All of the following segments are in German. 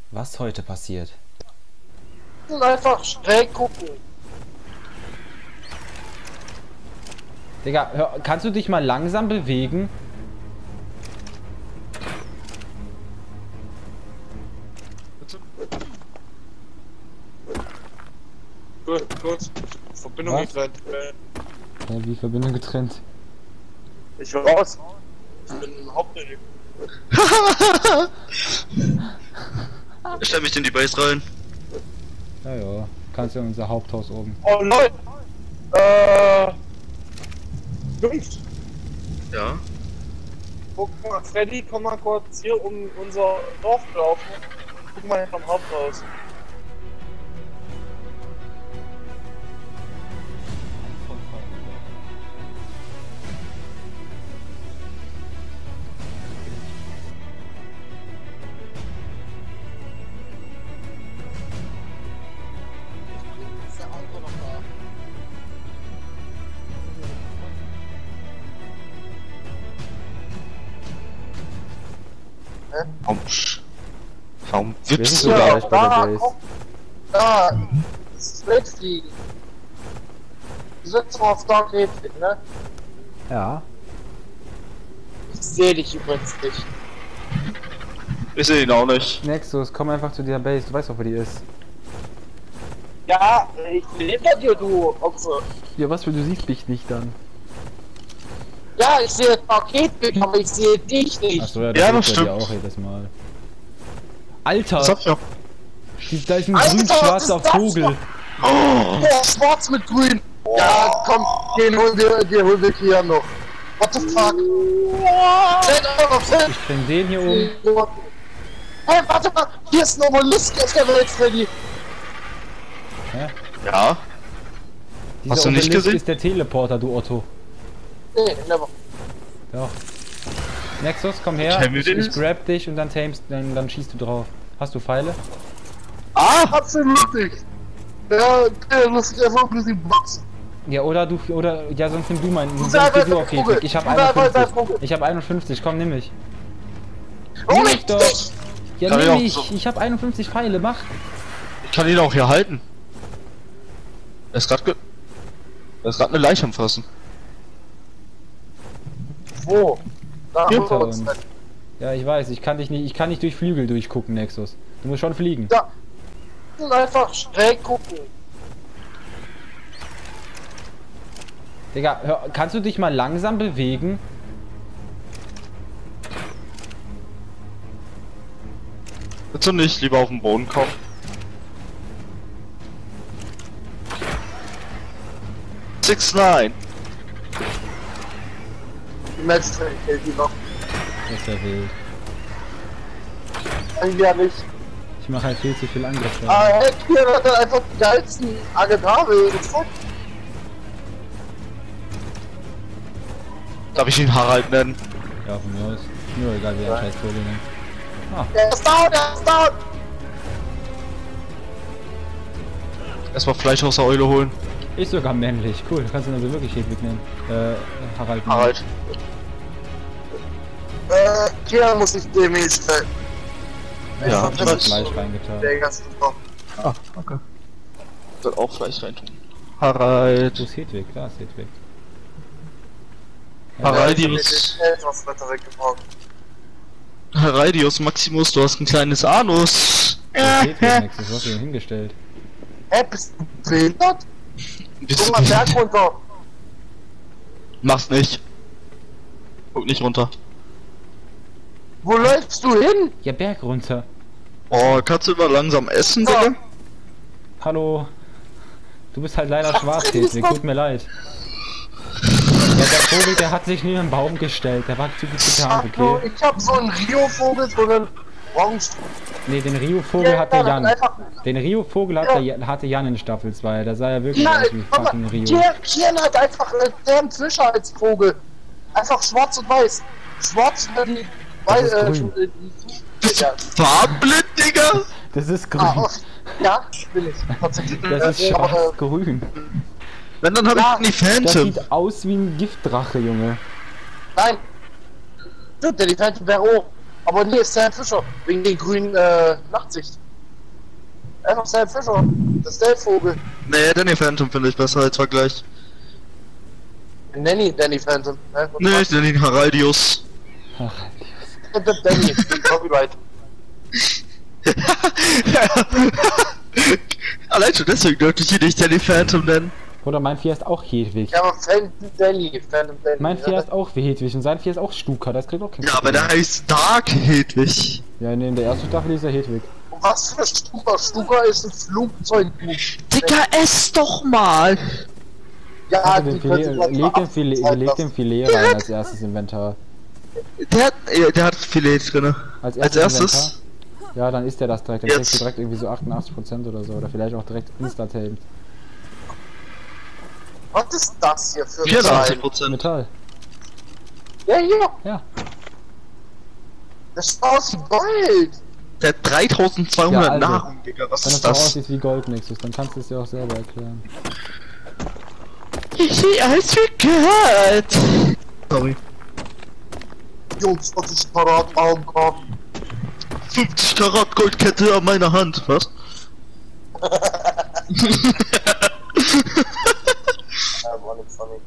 Was heute passiert? Und einfach schräg gucken. Digga, kannst du dich mal langsam bewegen? Kurz. Verbindung Was? getrennt. Ja, wie Verbindung getrennt. Ich will raus. Ich bin im Hauptmenü. Ich stell mich in die Base rein. Ja, ja. Kannst ja unser Haupthaus oben. Oh Leute! Jungs! Ja. Guck mal, Freddy, komm mal kurz hier um unser Dorf laufen. Guck mal hinterm Haupthaus. Ist der Auto noch da? Warum Wir wippst sind du ja da? gleich bei der Base. Guck, da, das Fliegen. Du sitzt auf Dark Hedwig, ne? Ja. Ich sehe dich übrigens nicht. Ich sehe ihn auch nicht. Nexus, komm einfach zu dieser Base. Du weißt doch, wo die ist. Ja, ich bin hinter dir, du Opfer. Ja, was für du siehst mich nicht dann. Ja, ich sehe Dark Hedwig, aber ich sehe dich nicht. Achso, ja, Ja, das das ist bei dir stimmt. auch jedes Mal. Alter! Was hab ich auch? Da ist ein Alter, grün-schwarzer was ist das Vogel. Boah, schwarz mit grün. Ja, komm, den holen wir hier noch. What the fuck? Ich bring den hier um. Hey, warte mal, hier ist ein Obelisk auf der Welt, Freddy. Hä? Ja. Dieser Hast du nicht Obelisk gesehen? ist der Teleporter, du Otto. Nee, never. Doch. Nexus, komm her. Kennen wir Ich, den ich nicht? grab dich und dann schießt du drauf. Hast du Pfeile? Ah, absolut nicht. Ja, lustig, einfach ein bisschen boxen. Ja, ja, sonst nimm du meinen. Sonst sei geh du der auf Vogel. Hedwig. Ich hab Du sei der 51. Vogel. Ich hab 51, komm, nimm mich. Oh, Nimm nicht mich doch. dich! Ja, Kann ich nimm auch mich. so- Ich hab 51 Pfeile, mach. Ich kann ihn auch hier halten. Er ist gerade eine Leiche am Fressen. Wo? Da Hinter hinter uns. uns. Ja, ich weiß, ich kann nicht durch Flügel durchgucken, Nexus. Du musst schon fliegen. Da. Und einfach schräg gucken. Digga, kannst du dich mal langsam bewegen? Willst du nicht lieber auf den Boden kommen? Six Nine. Die Match-Train die noch. Das ist ja wild. Eigentlich ja nicht. Ich mache halt viel zu viel Angriff. Ah, hey, hier hat er einfach die geilsten Agentare. Darf ich ihn Harald nennen? Ja, von mir aus. Nur egal, wie er scheiß Vogel nennt. Ah, Der ist down, der ist down! Erstmal Fleisch aus der Eule holen. ist sogar männlich. Cool, du kannst ihn also wirklich Hedwig nennen. Harald. nennen. Harald. Hier muss ich demnächst stellen. Ja, Ich hab Fleisch reingetan. Der ganze Tag. Ah, okay. Soll auch Fleisch reintun. Harald. Wo ist Hedwig? Da ist Hedwig. Haraldius. Etwas weiter weggebracht. Haraldius Maximus, du hast ein kleines Anus. Wo ist Hedwig, Nexus? Was hast du denn hingestellt? Hä, bist du behindert? Bist Guck mal, du... Berg runter. Mach's nicht. Guck nicht runter. Wo läufst du hin? Ja, Berg runter. Oh, kannst du immer langsam essen, Ja. Digga? Hallo. Du bist halt leider schwarz, Hedwig. Tut mir leid. Ja, der Vogel, der hat sich neben einen Baum gestellt. Der war zu gut getarnt, okay? Ich hab so einen Rio-Vogel, so einen Orange. Nee, den Rio-Vogel Ja, hatte das Jan. einfach- Den Rio-Vogel hatte Jan in Staffel 2. Da sah er wirklich Nein, aus wie fucking Rio. Kian hat einfach einen Fischer als Vogel. Einfach schwarz und weiß. Schwarz und die Das ist grün. Ja. Farbblind, Digga? Das ist grün. Ja, bin ich. Tatsächlich. Das ist Aber, schwarz-grün. Wenn, dann hab Ja, ich die Das Phantom. sieht aus wie ein Giftdrache, Junge. nein. Stimmt, der die Phantom wäre auch. Aber nee, Sam Fischer. Wegen den grünen Nachtsicht. Einfach Sam Fischer. Das ist der Vogel. Nee, Danny Phantom finde ich besser als Vergleich. Danny Phantom. Nee, ich nenne ihn Haraldius. Ach, Danny, Copyright. Allein schon deswegen dürfte ich ihn nicht Danny Phantom nennen. Oder mein Vieh ist auch Hedwig. Ja, aber Phantom Danny. Mein Vieh ist auch wie Hedwig und sein Vieh ist auch Stuka, das kriegt auch kein Ja, aber der heißt Dark Hedwig. Ja, nee, in der ersten Staffel ist er Hedwig. Und was für Stuka? Stuka ist ein Flugzeug. Digga, ess doch mal! Ja, Also die könnte leg dem Filet rein als erstes Inventar. Der hat Filet drinne. Als erstes? Inventar? Ja, dann isst er das direkt. Dann Jetzt. kriegst du direkt irgendwie so 88% oder so. Oder vielleicht auch direkt Insta-Tamed. Was ist das hier für ein Teil? 84%. Metall. Ja, hier. Ja. Das sieht aus wie Gold. Der hat 3200 Ja, also, Nahrung, Digga. Was Wenn es ist so das? aussieht wie Goldnexus, dann kannst du es dir auch selber erklären. Ich sehe alles wie Gott. Sorry. Jungs, was ist Karat Baumkorb? 50 Karat Goldkette an meiner Hand. Was? Ja, war nicht funny.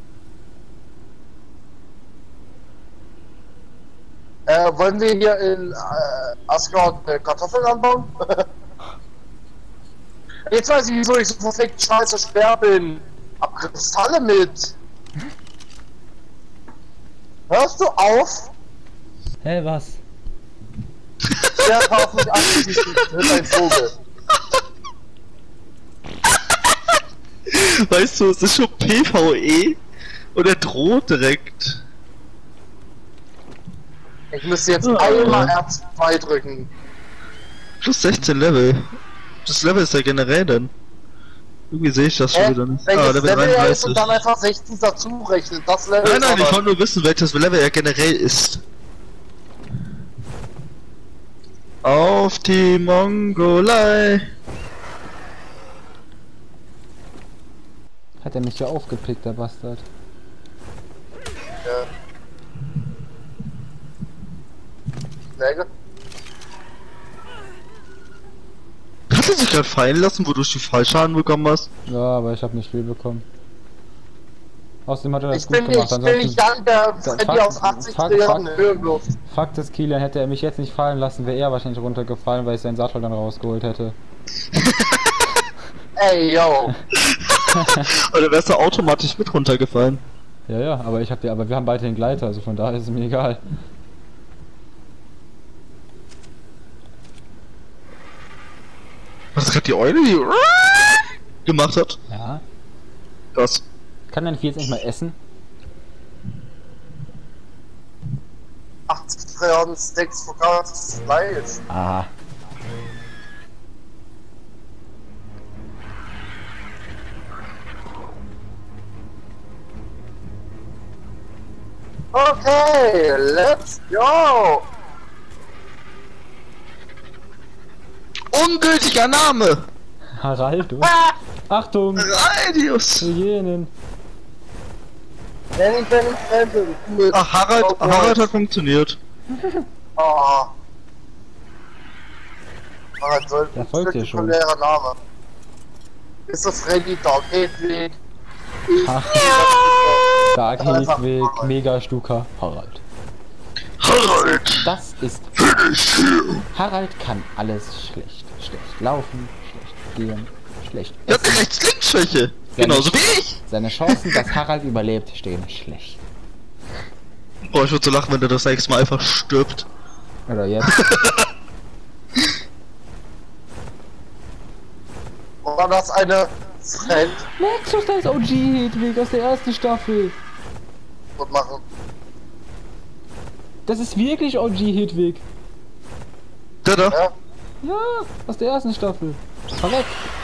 Wollen wir hier in Asgard Kartoffeln anbauen? Jetzt weiß ich, wieso ich so perfekt scheiße schwer bin. Hab Kristalle mit. Hörst du auf? Hä, was? Der kauft mich an, das ist ein Vogel. Weißt du, es ist schon PvE und er droht direkt. Ich müsste jetzt einmal R2 drücken. Plus 16 Level. Das Level ist ja generell dann. Irgendwie sehe ich das schon wieder nicht. Welches Level Level er ist 33. und dann einfach 16 dazu rechnen. Das Level Nein, nein, ist ich aber... wollte nur wissen, welches Level er generell ist. Auf die Mongolei. Hat er mich ja aufgepickt, der Bastard. Ja. Läge? Hast du dich gerade fallen lassen, wodurch du Fallschaden bekommen hast? Ja, aber ich habe nicht viel bekommen. Außerdem hat er das Ich gut bin gemacht. nicht Jan, der Freddy aus 80 Jahren Höhe wirft. Fakt ist, Kilian, hätte er mich jetzt nicht fallen lassen, wäre er wahrscheinlich runtergefallen, weil ich seinen Sattel dann rausgeholt hätte. Ey, yo. Oder wärst du automatisch mit runtergefallen? Ja, aber wir haben beide den Gleiter, also von daher ist es mir egal. Was ist gerade die Eule, die gemacht hat? Ja. Krass. Kann dein Vieh jetzt nicht mal essen? 80 Milliarden Stacks verkauftes Fleisch. Aha. Okay, let's go! Ungültiger Name! Harald, du? Achtung! Radius! Hyänen! Danny Phantom. Ach, Harald hat funktioniert. Oh. Harald soll Der folgt dir schon. Name. Ist das Freddy, Dark Hedwig? Ach. Dark Hedwig, Mega Stuka, Harald. Harald! Das ist... Harald kann alles schlecht. Schlecht laufen, schlecht gehen, schlecht Er hat essen. eine Rechts-Links-Schwäche. Genauso wie ich! Seine Chancen, dass Harald überlebt, stehen schlecht. Boah, ich würde so lachen, wenn der das nächste Mal einfach stirbt. Oder jetzt. War das eine Friend? Nexus, da ist OG Hedwig aus der ersten Staffel. Und machen. Das ist wirklich OG Hedwig. Der da? Ja? Ja, aus der ersten Staffel. Verreckt.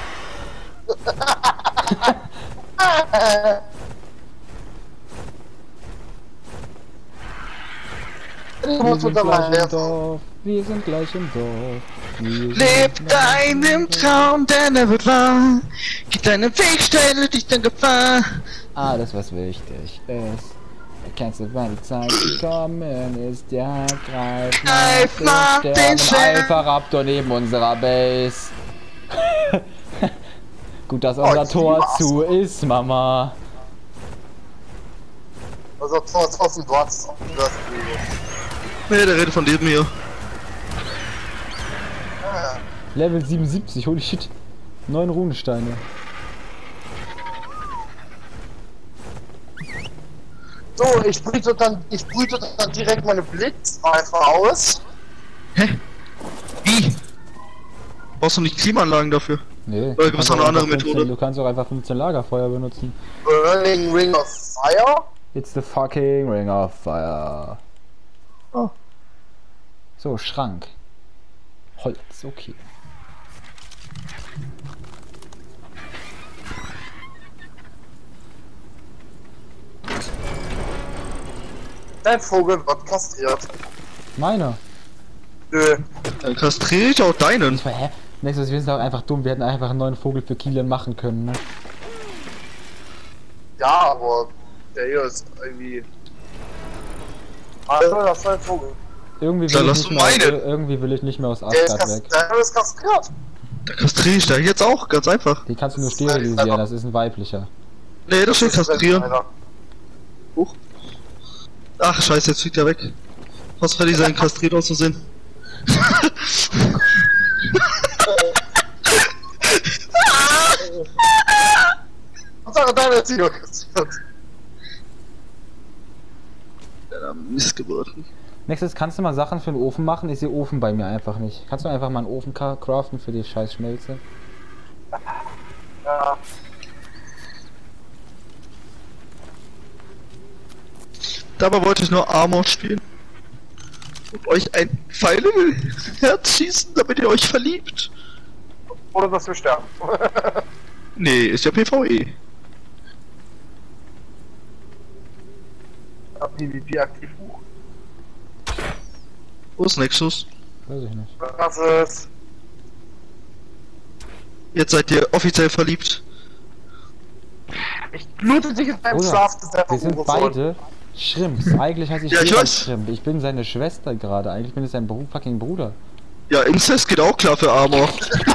Wir sind gleich im Dorf. Wir sind gleich im Dorf. Leb deinem Traum, der nie wird wahr. Geh deinen Weg, stelle dich in Gefahr. Alles, was wichtig ist. Kennst du, wann die Zeit gekommen ist? Ja, greif Greif nach nach den den Stern. Stern. Alpha Raptor neben unserer Base. Gut, dass unser ich Tor liebe zu ist, Mama. Also trotzdem, du hast das. Nee, der redet von dem hier. Level 77, holy shit. 9 Runensteine. So, ich brüte dann direkt meine Blitzreifer aus. Hä? Wie? Brauchst du nicht Klimaanlagen dafür? Nee, Oder gibt's noch eine andere Methode? Du kannst auch einfach 15 Lagerfeuer benutzen. Burning Ring of Fire. It's the fucking Ring of Fire. Oh. So, Schrank. Holz, okay. Dein Vogel wird kastriert. Meiner. Nö. Dann kastriere ich auch deinen. Ich war, hä? Nächstes, wir sind auch einfach dumm. Wir hätten einfach einen neuen Vogel für Kilian machen können, ne? Ja, aber der hier ist irgendwie. Also, das ist ein Vogel. Irgendwie Dann will, ich lass nicht du mehr, meinen. irgendwie will ich nicht mehr aus Der ist, Asgard weg. der ist kastriert. Da kastriere ich da jetzt auch, ganz einfach. Die kannst du nur Das ist sterilisieren, einfach- das ist ein weiblicher. Nee, das steht kastrieren. Alter. Huch. Ach, scheiße, jetzt fliegt er weg. Was Freddy sein kastriert auszusehen. Hauptsache deine Erziehung kastriert. Der Missgeburt. Nächstes, kannst du mal Sachen für den Ofen machen? Ich sehe Ofen bei mir einfach nicht. Kannst du einfach mal einen Ofen craften für die scheiß Schmelze? Ja. Dabei wollte ich nur Armor spielen. Und euch ein Pfeil in Herz schießen, damit ihr euch verliebt. Oder dass wir sterben. Nee, ist ja PvE. Ja, PvP aktiv hoch. Wo ist Nexus? Weiß ich nicht. Das ist. Jetzt seid ihr offiziell verliebt. Ich blute dich in deinem Bruder, Schlaf, das wir sind beide Schrimps. Eigentlich heiße ich Ja, ich Leon weiß. Schrimp. Ich bin seine Schwester gerade. Eigentlich bin ich sein fucking Bruder. Ja, Incest geht auch klar für Armor.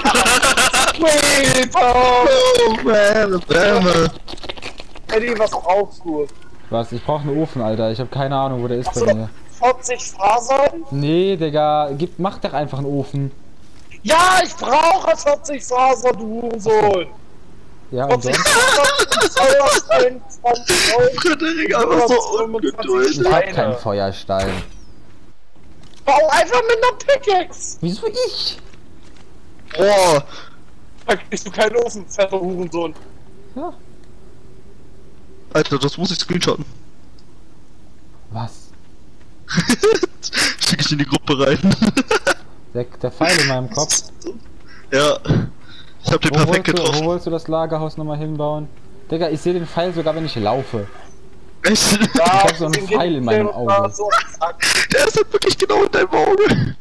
Oh man, Wärme. Eddie, was brauchst du? Was? Ich brauche einen Ofen, Alter. Ich habe keine Ahnung, wo der ist Achso, bei mir. 40 Fasern? Nee, Digga. Mach doch einfach einen Ofen. Ja, ich brauche 40 Fasern, du Hurensohn! Ja, und 40 sonst? Fasern, 20 Euro. Frederik einfach so ungeduldig. Ich hab keinen Feuerstein. Bau einfach mit einer Pickaxe! Wieso ich? Boah, Da kriegst du keinen Ofen, fetter Hurensohn. Ja. Alter, das muss ich screenshotten. Was? Schick ich in die Gruppe rein. Der Pfeil in meinem Kopf. Ja, ich hab den perfekt Wo getroffen. wolltest du das Lagerhaus nochmal hinbauen? Digga, ich sehe den Pfeil sogar, wenn ich laufe. Echt? Ja, hab so einen den Pfeil in meinem geht Auge. so zack. Der ist halt wirklich genau in deinem Auge.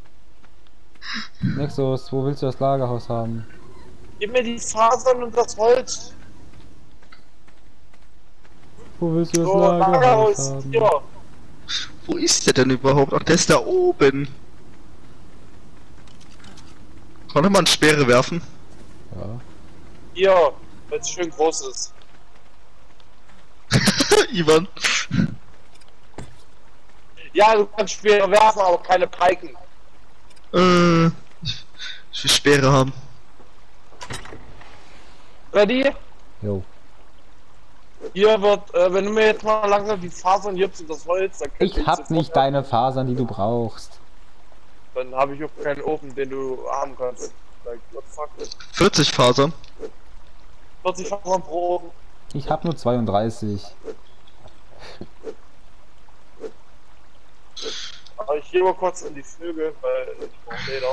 Nexus, wo willst du das Lagerhaus haben? Gib mir die Fasern und das Holz. Wo willst du das So, Lagerhaus Lagerhaus. haben? Ja. Wo ist der denn überhaupt? Ach, der ist da oben. Konnte man Speere werfen? Ja. Hier, weil es schön groß ist. Ivan. Ja, du kannst Speere werfen, aber keine Peiken. Ich will Speere haben. Ready? Jo. Hier wird, wenn du mir jetzt mal langsam die Fasern gibst und das Holz, dann Ich hab nicht deine Fasern, die du brauchst. Dann habe ich auch keinen Ofen, den du haben kannst. Like, what the fuck? 40 Fasern. 40 Fasern pro Ofen. Ich hab nur 32. Aber ich gehe mal kurz in die Vögel, weil ich brauche Leder.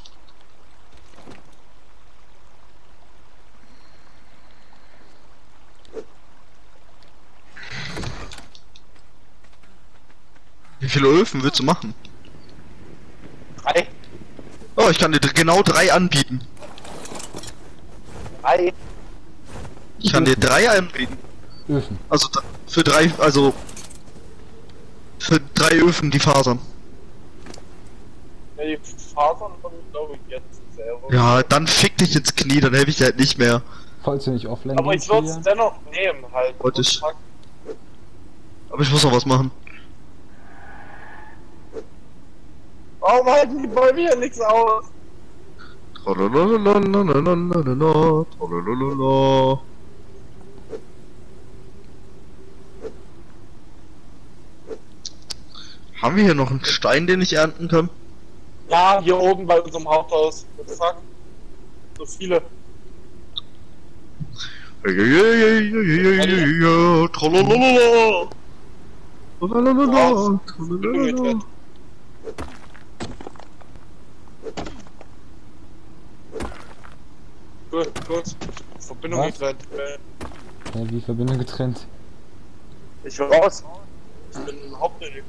Wie viele Öfen willst du machen? 3. Oh, ich kann dir genau 3 anbieten. Für 3 Öfen die Fasern. Ja, die Fasern kommen, glaube ich, jetzt selber. Ja, dann fick dich ins Knie, dann helfe ich dir halt nicht mehr. Wolltest du nicht offline Aber gehen, ich würde es Kilian? dennoch nehmen, halt. Wollte ich. Aber ich muss noch was machen. Warum halten die Bäume hier nichts aus? Tralalalalalalala, tralalala. Haben wir hier noch einen Stein, den ich ernten kann? Ja, hier oben bei unserem Haupthaus. Zack. So viele. Tralalala. Tralalala, Bin tralalala. getrennt. Gut. Verbindung Was? getrennt. Ja, wie Verbindung getrennt. Ich will raus. Ich bin im Hauptmenü.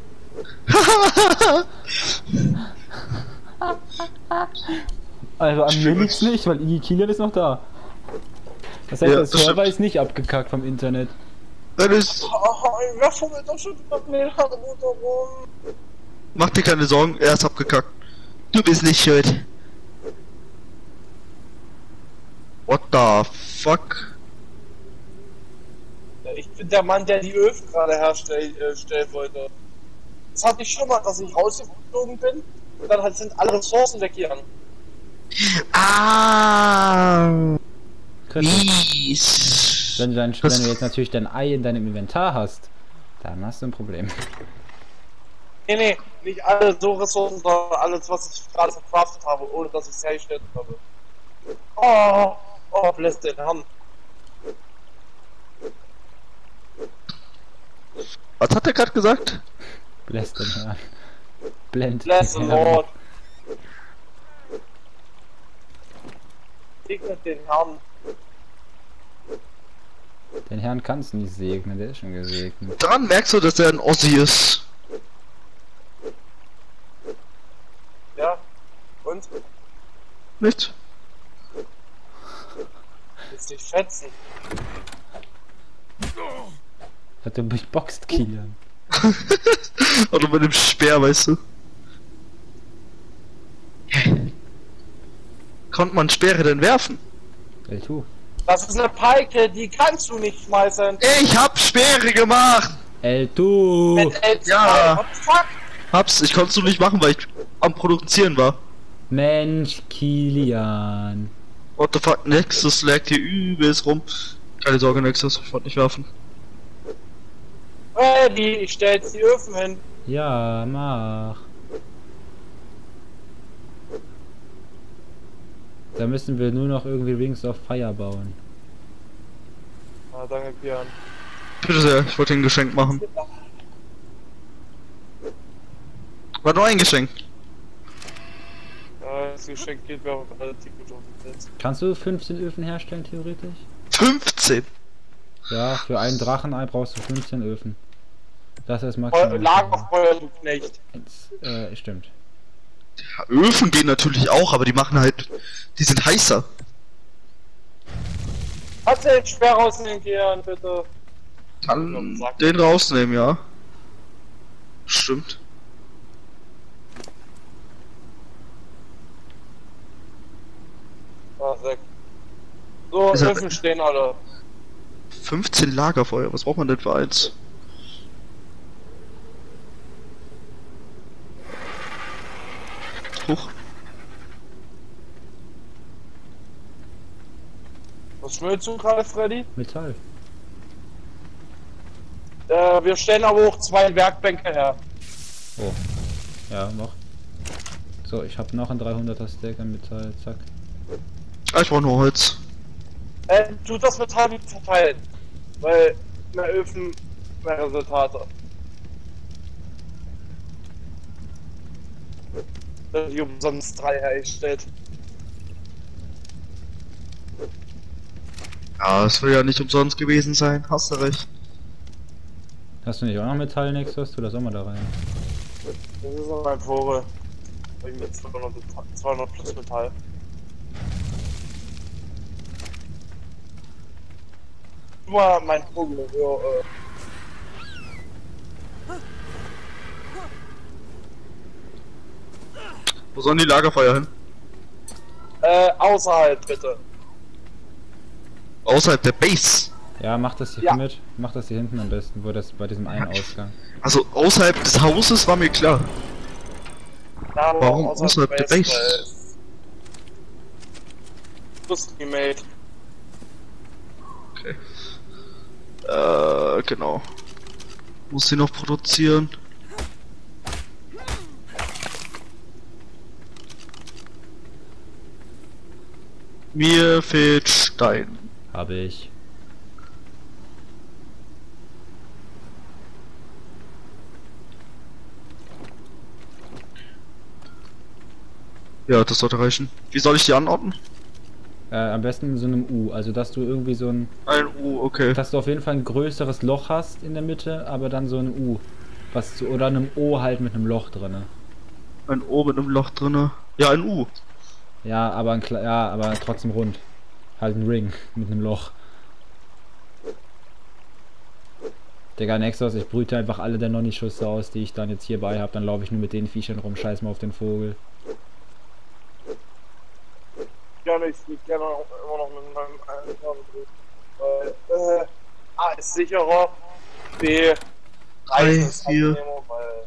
Also an mir liegt's nicht, weil Iggy Kilian ist noch da. Das heißt, Ja, der das Server stimmt. ist nicht abgekackt vom Internet. Das ist. Wer fummelt doch schon wieder mit rum? Mach dir keine Sorgen, er ist abgekackt. Du bist nicht schuld. What the fuck? Ja, ich bin der Mann, der die Öfen gerade herstellen wollte. Das hatte ich schon mal, dass ich rausgeflogen bin und dann halt sind alle Ressourcen weggegangen. Ah, Kritisch. mies. Wenn Das- du jetzt natürlich dein Ei in deinem Inventar hast, dann hast du ein Problem. Nee, nicht alle so Ressourcen, sondern alles, was ich gerade verkraftet habe, ohne dass ich es hergestellt habe. Bless den Herrn. Was hat er gerade gesagt? Bless den Herrn. Blend Bless the den Herrn. Lord. Segnet den Herrn. Den Herrn kannst du nicht segnen, der ist schon gesegnet. Daran merkst du, dass er ein Ossi ist. Ja? Und? Nicht? Willst dich fetzen? Hat er durchboxt, Kilian. Oder mit dem Speer, weißt du? Konnte man Speere denn werfen? Ey, tu. Das ist eine Peike, die kannst du nicht schmeißen. Ich hab Speere gemacht! Ey, tu! Mit L2. Ja. What the fuck? Hab's, ich konnte es nur nicht machen, weil ich am Produzieren war. Mensch, Kilian. What the fuck, Nexus lag hier übelst rum. Keine Sorge, Nexus, ich wollte nicht werfen. Ready, ich stell jetzt die Öfen hin. Ja, mach. Da müssen wir nur noch irgendwie Rings of Fire bauen. Ah, danke, Björn. Bitte sehr, ich wollte dir ein Geschenk machen. War nur ein Geschenk. Ja, das Geschenk geht mir auch relativ gut auf den Sitz. Kannst du 15 Öfen herstellen, theoretisch? 15! Ja, für einen Drachenei brauchst du 15 Öfen. Das ist maximal. Lagerfeuer, du Knecht. Stimmt. Ja, Öfen gehen natürlich auch, aber die machen halt. Die sind heißer. Hast du den Sperr rausnehmen, Björn, bitte? Kann den rausnehmen, ja. Stimmt. Ah, weg. So, Ist er- Öfen stehen alle. 15 Lagerfeuer, was braucht man denn für eins? Huch. Was schmilzt du gerade, Freddy? Metall. Wir stellen aber auch 2 Werkbänke her. Oh. Ja, noch. So, ich habe noch ein 300er Stack an Metall. Zack. Ah, ich brauche nur Holz. Tu das Metall nicht verteilen. Weil mehr Öfen, mehr Resultate. Dass ich umsonst 3 hergestellt. Ja, es will ja nicht umsonst gewesen sein, hast du recht. Hast du nicht auch noch Metall, Nexus? Tu das auch mal da rein. Das ist noch mein Vogel. Hab ich mit 200 plus Metall. Guck mal, mein Vogel. Ja, Wo sollen die Lagerfeuer hin? Außerhalb bitte. Außerhalb der Base. Ja, mach das hier Ja. mit. Mach das hier hinten am besten, wo das bei diesem einen Ausgang. Also außerhalb des Hauses war mir klar. Ja, aber Warum außerhalb der Base? Lustig, Mate. Okay. Genau. Muss sie noch produzieren. Mir fehlt Stein. Habe ich. Ja, das sollte reichen. Wie soll ich die anordnen? Am besten in so einem U, also dass du irgendwie so ein, Ein U, okay. dass du auf jeden Fall ein größeres Loch hast in der Mitte, aber dann so ein U, was zu, oder einem O halt mit einem Loch drinne. Ein O mit einem Loch drinne. Ja, ein U. Ja, aber ja, aber trotzdem rund. Halt ein Ring mit einem Loch. Digga, Nexus, ich brüte einfach alle der Nonni-Schüsse aus, die ich dann jetzt hierbei habe, dann laufe ich nur mit den Viechern rum, scheiß mal auf den Vogel. Gerne, ich fliege gerne auch immer noch mit meinem Weil, A ist sicherer, B Reisen ist 3, 4, angenehmer, weil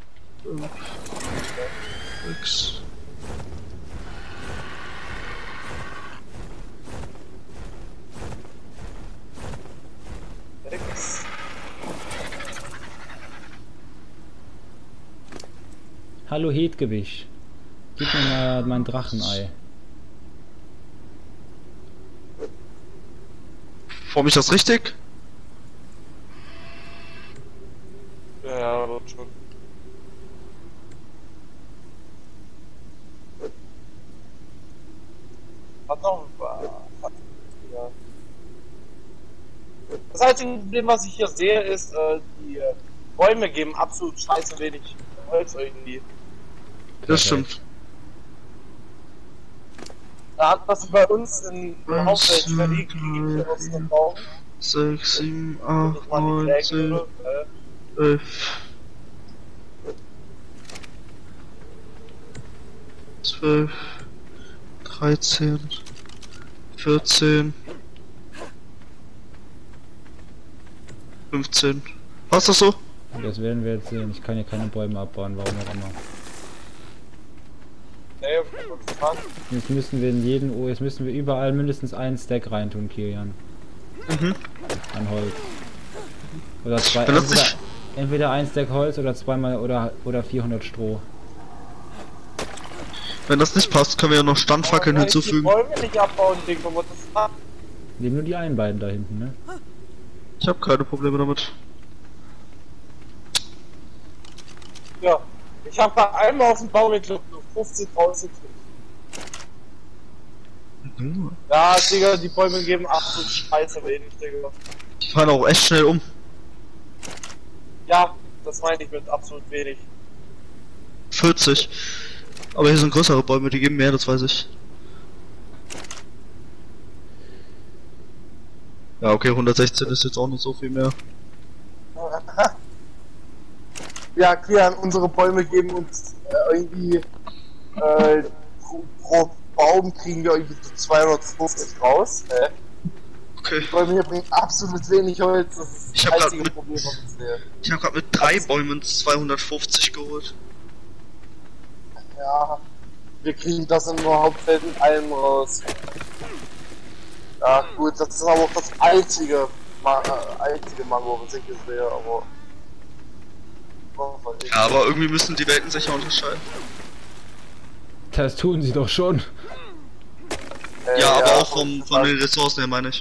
6. X. Hallo Hedgewisch. Gib mir mal mein Drachenei. Form ich das richtig? Ja, wird schon. Hat noch ein paar. Ja. Das einzige Problem, was ich hier sehe, ist, die Bäume geben absolut scheiße wenig Holz irgendwie. Das stimmt. Da hat das bei uns in der Hauptwelt verlegt, drei, was wir brauchen. 6, 7, Und 8, ich mal 9, die 10, Säge, 11, 12, 13, 14, 15. Passt das so? Das werden wir jetzt sehen. Ich kann hier keine Bäume abbauen, warum auch immer. nee, kurz dran. Jetzt müssen wir in jeden O, jetzt müssen wir überall mindestens einen Stack reintun, Kilian. Mhm. An Holz. Oder zwei, Wenn das nicht- entweder ein Stack Holz oder zweimal oder 400 Stroh. Wenn das nicht passt, können wir ja noch Standfackeln Warum kann ich hinzufügen. die Bäume nicht abbauen, Digga, was das macht. Nehmen nur die einen beiden da hinten, ne? Ich habe keine Probleme damit. Ja, ich hab bei einmal auf den Baum geklopft und 50 rausgekriegt. Ja, Digga, die Bäume geben absolut scheiße wenig, Digga. Die fallen auch echt schnell um. Ja, das meine ich mit absolut wenig. 40. Aber hier sind größere Bäume, die geben mehr, das weiß ich. Ja, okay, 116 ist jetzt auch nicht so viel mehr. Ja, Kian, unsere Bäume geben uns irgendwie pro Baum kriegen wir irgendwie so 250 raus. Okay. Die Bäume hier bringen absolut wenig Holz, das ist Ich das hab grad einzige mit- Problem, was ich sehe. Ich habe gerade mit 3 Bäumen 250 geholt. Ja, wir kriegen das in nur Hauptfeld in allem raus. Ja, gut, das ist aber auch das einzige Mango, was ich hier sehe, aber. Ja, aber irgendwie müssen die Welten sich ja unterscheiden. Das tun sie doch schon. Ja, aber auch von den Ressourcen her, meine ich.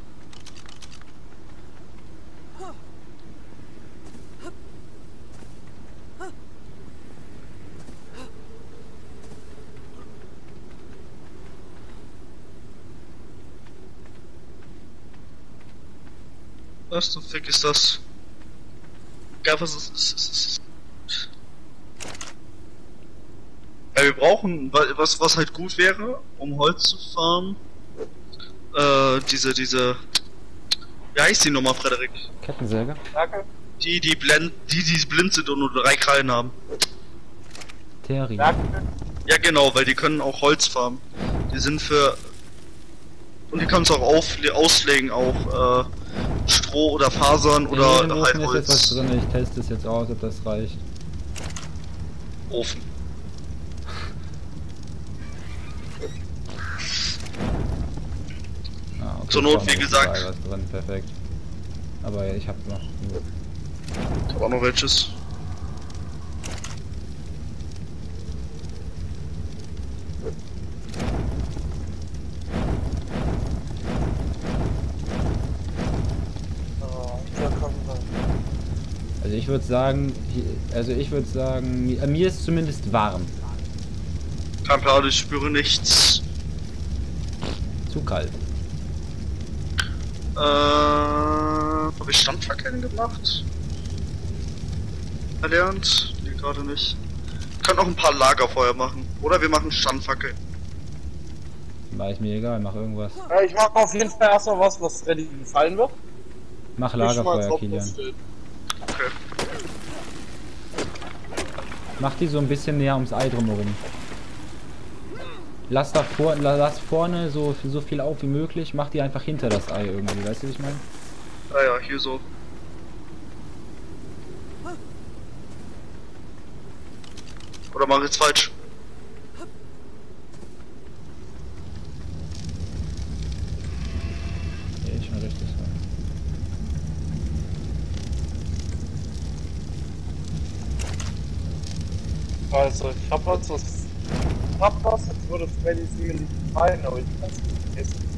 Was zum Fick ist das? Ja, was ist. Ja, wir brauchen, was halt gut wäre, um Holz zu farmen, diese, wie heißt die nochmal, Frederik? Kettensäge. Danke. Die blind sind und nur 3 Krallen haben. Terry. Danke. Ja genau, weil die können auch Holz farmen. Die sind für... Und die können es auch auslegen auf Stroh oder Fasern In oder jedem halt Ofen ist jetzt was Holz. drin, ich teste es jetzt aus, ob das reicht. Ofen. Ah, okay, Zur Not, doch noch wie gesagt. überall was drin, perfekt. Aber ja, ich hab noch genug. Ich hab auch noch welches. Hier kommt er. Also ich würde sagen, mir ist zumindest warm. Kein Plan, ich spüre nichts. Zu kalt. Habe ich Standfackeln gemacht? Erlernt? Nee, gerade nicht. Wir können auch ein paar Lagerfeuer machen. Oder wir machen Standfackeln. War ich mir egal, mach irgendwas. Ich mache auf jeden Fall erstmal was Freddy gefallen wird. Mach Ich schon mal Lagerfeuer, drauf Kilian. losstellen. Okay. Mach die so ein bisschen näher ums Ei drumherum. Lass vorne so viel auf wie möglich, mach die einfach hinter das Ei irgendwie, weißt du, wie ich meine? Ah ja, hier so. Oder mach ich jetzt falsch? Nee, schon richtig. Also, ich hab jetzt jetzt würde Freddy sicherlich gefallen, aber ich kann es nicht essen.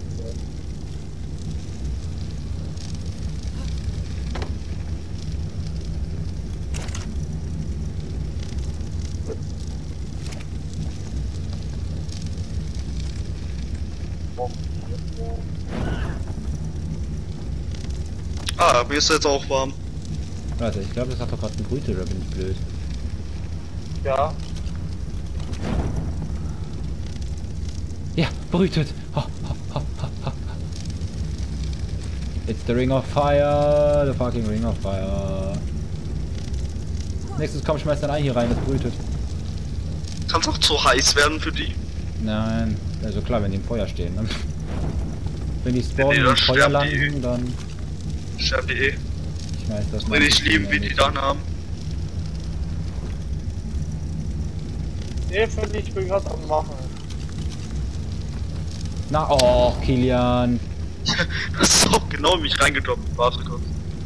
Ah, mir ist jetzt auch warm. Warte, ich glaube, das hat doch gerade gebrütet, oder bin ich blöd? Ja, Ja, brütet! Ha, ha, ha, ha, ha. It's the Ring of Fire! The fucking Ring of Fire! Nächstes komm, schmeiß dein Ei hier rein, das brütet. Kann's auch zu heiß werden für die? Nein, also klar, wenn die im Feuer stehen, ne? Wenn die spawnen Nee, und dann im Feuer sterben die. landen, dann Sterben die eh. schmeiß das mal. Will ich lieben, wie die dann haben. nee, Freddy, ich bin gerade am Machen. Na, oh, Kilian. Das ist auch genau in mich reingedroppt. Warte kurz.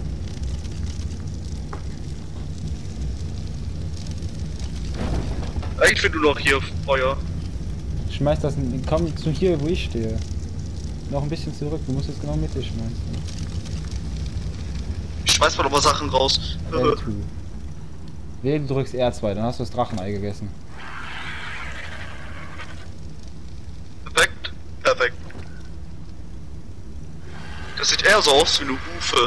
Ich finde nur noch hier Feuer. Schmeiß das, komm zu hier, wo ich stehe. Noch ein bisschen zurück, du musst es genau mit dir schmeißen. Ich schmeiß mal noch mal Sachen raus. L2. Nee, du drückst R2, dann hast du das Drachenei gegessen. Perfekt. Perfekt. Das sieht eher so aus wie eine Hufe.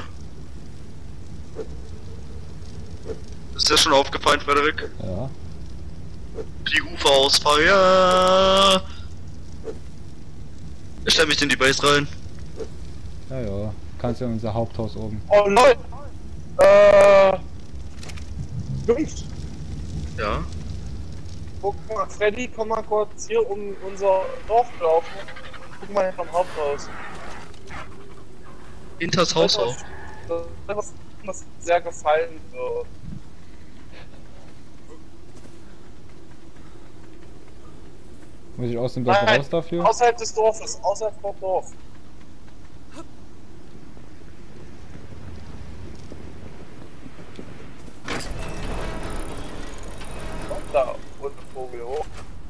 Ist dir schon aufgefallen, Frederik? Ja. Die Hufe aus Feuer. Ich stell mich in die Base rein. Ja, ja. Kannst ja in unser Haupthaus oben. Oh Leute! Jungs, Ja. guck mal, Freddy, komm mal kurz hier um unser Dorf laufen. Guck mal vom Haupthaus. Hinters Haus auch. Was sehr gefallen wird. Muss ich aus dem Dorf raus dafür? Außerhalb des Dorfes, außerhalb vom Dorf. Und da, und ein Vogel hoch.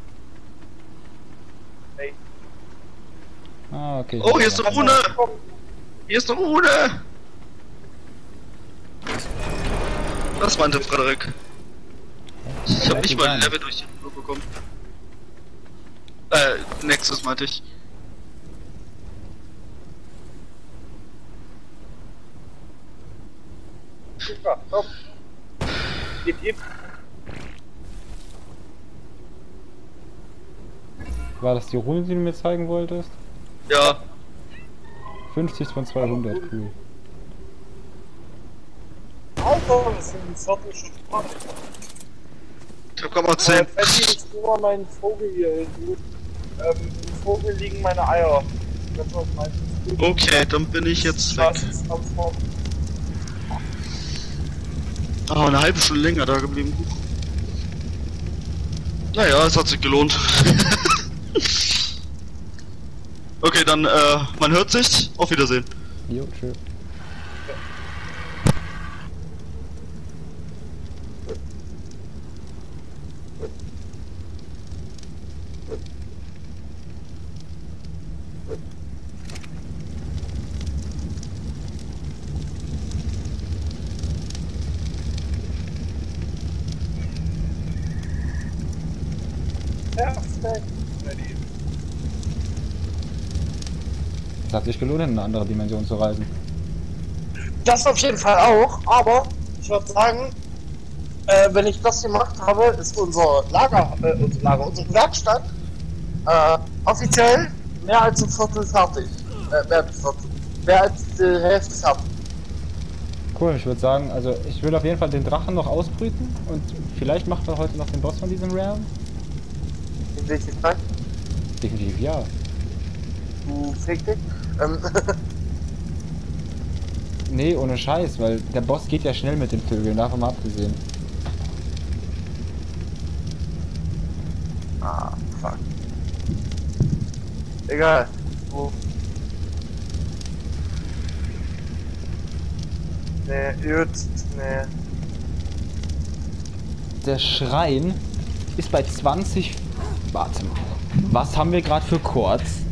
Hey. Ah, okay. Oh, hier ist eine Rune! Komm, Hier ist eine Rune! Das meinte Frederik. Ich hab nicht mal ein Level durch die Rune bekommen. Nexus meinte ich. super, komm. Gib. War das die Rune, die du mir zeigen wolltest? Ja. 50 von 200, cool. Alter, das sind 40 Stunden. Ich hab grad mal 10. Betty ist nur mein Vogel hier irgendwo. Im Vogel liegen meine Eier. Das was meistens gut. Okay, dann bin ich jetzt weg. Ah, eine halbe Stunde länger da geblieben. Naja, es hat sich gelohnt. Okay, dann, man hört sich. Auf Wiedersehen. Jo, tschö. Perfekt. Es hat sich gelohnt, in eine andere Dimension zu reisen. Das auf jeden Fall auch, aber ich würde sagen, wenn ich das gemacht habe, ist unsere unsere Werkstatt offiziell mehr als ein Viertel fertig. Mehr als die Hälfte fertig. Cool, ich würde sagen, also ich will auf jeden Fall den Drachen noch ausbrüten und vielleicht macht man heute noch den Boss von diesem Realm. In welches Zeit? Definitiv ja. Du fick dich. Nee, ohne Scheiß, weil der Boss geht ja schnell mit den Vögeln, davon mal abgesehen. Ah, fuck. Egal. Wo? Nee, gut, nee. Der Schrein ist bei 20... Warte mal. Was haben wir gerade für Chords?